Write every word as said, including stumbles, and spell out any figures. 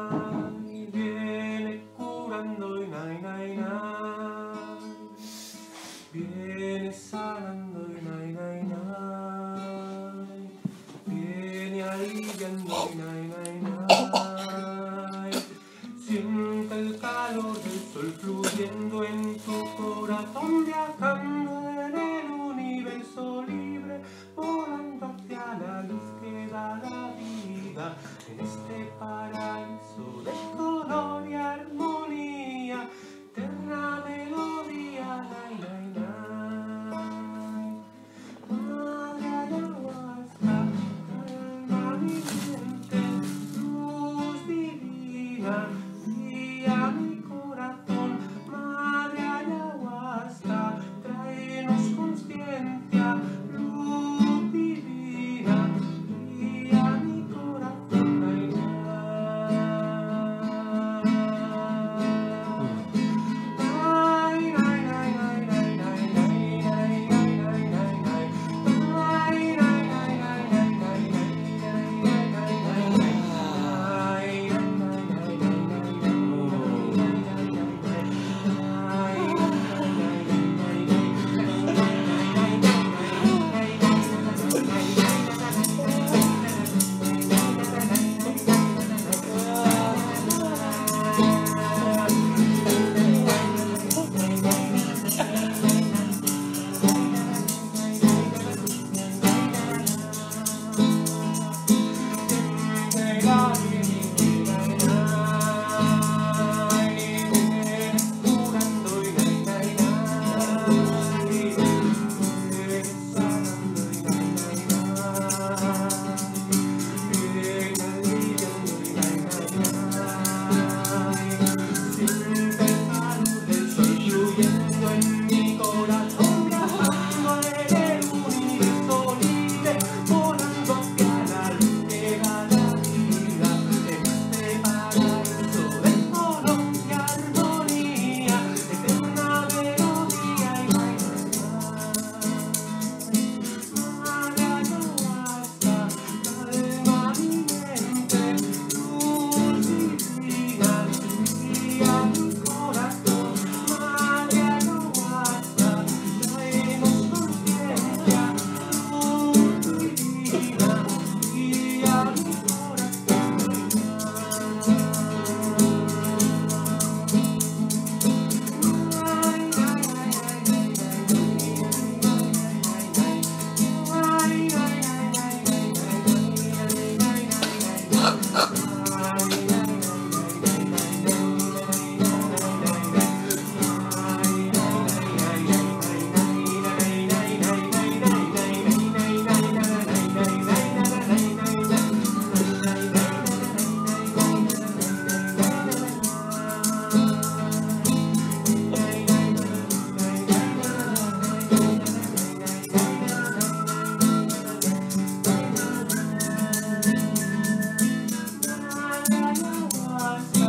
nay, viene curando y nay, nay, nay, viene sanando y nay, nay, nay, viene aliviando y nay, nay, nay, siente el calor del sol fluyendo en tu corazón, viajando en el universo libre, volando hacia la luz que da la vida, en este paraíso de color y armonía, eterna melodía, nay, nay, nay. Madre ayahuasca, calma mi mente, luz divina, guía mi corazón. Madre ayahuasca, tráenos consciencia, luz divina, guía mi corazón. Nay, nay. Ayahuasca.